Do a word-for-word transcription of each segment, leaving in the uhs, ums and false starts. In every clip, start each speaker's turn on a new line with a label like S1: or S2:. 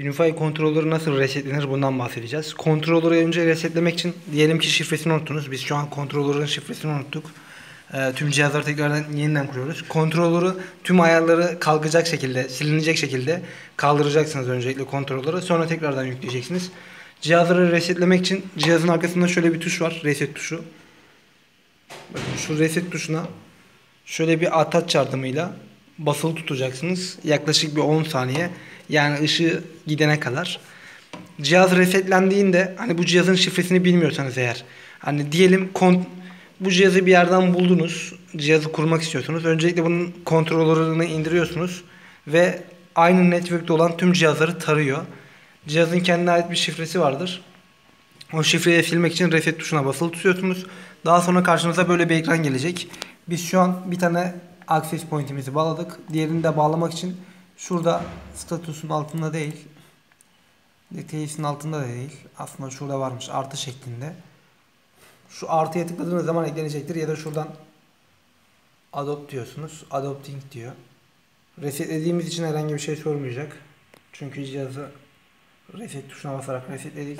S1: UniFi kontrolörü nasıl resetlenir bundan bahsedeceğiz. Kontrolörü önce resetlemek için diyelim ki şifresini unuttunuz. Biz şu an kontrolörün şifresini unuttuk. E, tüm cihazları tekrardan yeniden kuruyoruz. Kontrolörü tüm ayarları kalkacak şekilde, silinecek şekilde kaldıracaksınız öncelikle kontrolörü. Sonra tekrardan yükleyeceksiniz. Cihazları resetlemek için cihazın arkasında şöyle bir tuş var. Reset tuşu. Bakın şu reset tuşuna şöyle bir ataç yardımıyla basılı tutacaksınız. Yaklaşık bir on saniye. Yani ışığı gidene kadar. Cihaz resetlendiğinde hani bu cihazın şifresini bilmiyorsanız eğer. Hani diyelim bu cihazı bir yerden buldunuz. Cihazı kurmak istiyorsunuz. Öncelikle bunun kontrolörünü indiriyorsunuz. Ve aynı network'te olan tüm cihazları tarıyor. Cihazın kendine ait bir şifresi vardır. O şifreyi silmek için reset tuşuna basılı tutuyorsunuz. Daha sonra karşınıza böyle bir ekran gelecek. Biz şu an bir tane access point'imizi bağladık. Diğerini de bağlamak için şurada statusun altında değil. Details'in altında da değil. Aslında şurada varmış artı şeklinde. Şu artıya tıkladığınız zaman eklenecektir. Ya da şuradan adopt diyorsunuz. Adopting diyor. Resetlediğimiz için herhangi bir şey sormayacak. Çünkü cihazı reset tuşuna basarak resetledik.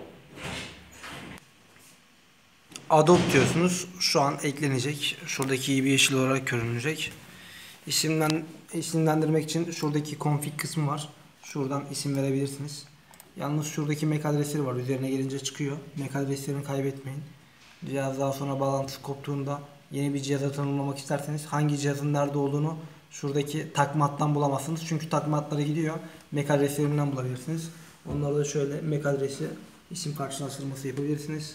S1: Adopt diyorsunuz. Şu an eklenecek. Şuradaki gibi yeşil olarak görünecek. İsimlen, isimlendirmek için şuradaki config kısmı var. Şuradan isim verebilirsiniz. Yalnız şuradaki M A C adresleri var. Üzerine gelince çıkıyor. M A C adreslerini kaybetmeyin. Cihaz daha sonra bağlantısı koptuğunda yeni bir cihaza tanımlamak isterseniz hangi cihazın nerede olduğunu şuradaki takma hattan bulamazsınız. Çünkü takma hatlara gidiyor. M A C adreslerinden bulabilirsiniz. Onları da şöyle M A C adresi isim karşılaştırması yapabilirsiniz.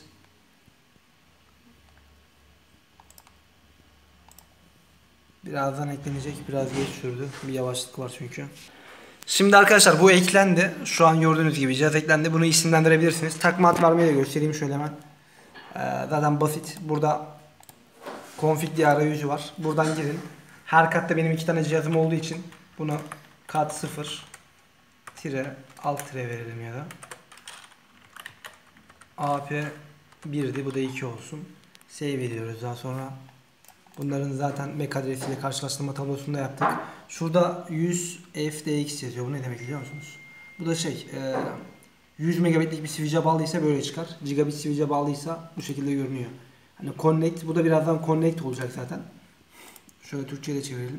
S1: Birazdan eklenecek. Biraz geç sürdü. Bir yavaşlık var çünkü. Şimdi arkadaşlar bu eklendi. Şu an gördüğünüz gibi cihaz eklendi. Bunu isimlendirebilirsiniz. Takma ad vermeyi de göstereyim şöyle hemen. Ee, zaten basit. Burada config diye arayüzü var. Buradan girin. Her katta benim iki tane cihazım olduğu için bunu kat sıfır tire alt tire verelim ya da A P bir'di. Bu da iki olsun. Save ediyoruz. Daha sonra bunların zaten M A C adresiyle karşılaştırma tablosunda yaptık. Şurada yüz F D X yazıyor. Bu ne demek biliyor musunuz? Bu da şey yüz megabitlik bir switch'e bağlıysa böyle çıkar. Gigabit switch'e bağlıysa bu şekilde görünüyor. Hani connect, bu da birazdan connect olacak zaten. Şöyle Türkçe'ye de çevirelim.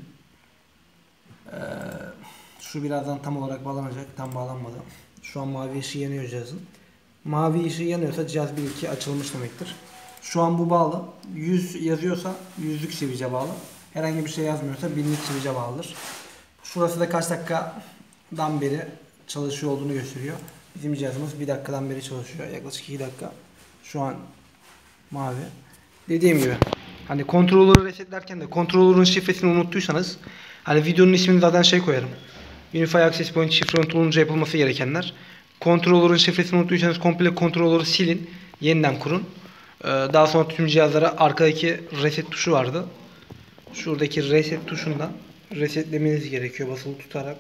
S1: Şu birazdan tam olarak bağlanacak. Tam bağlanmadı. Şu an mavi ışığı yanıyor cihazın. Mavi ışığı yanıyorsa cihaz bir iki açılmış demektir. Şu an bu bağlı. yüz yazıyorsa yüzlük switch'e bağlı. Herhangi bir şey yazmıyorsa binlik switch'e bağlıdır. Şurası da kaç dakikadan beri çalışıyor olduğunu gösteriyor. Bizim cihazımız bir dakikadan beri çalışıyor. Yaklaşık iki dakika. Şu an mavi. Dediğim gibi hani kontrolörü resetlerken de kontrolörün şifresini unuttuysanız hani videonun ismini zaten şey koyarım. UniFi Access Point şifre unutulunca yapılması gerekenler. Kontrolörün şifresini unuttuysanız komple kontrolörü silin. Yeniden kurun. Daha sonra tüm cihazlara arkadaki reset tuşu vardı. Şuradaki reset tuşundan resetlemeniz gerekiyor basılı tutarak.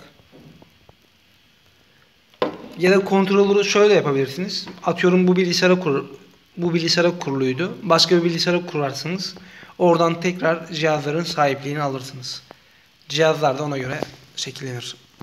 S1: Ya da kontrolörü şöyle yapabilirsiniz. Atıyorum bu bilgisayara kur, bu bilgisayara kuruluydu. Başka bir bilgisayara kurarsınız. Oradan tekrar cihazların sahipliğini alırsınız. Cihazlar da ona göre şekillenir.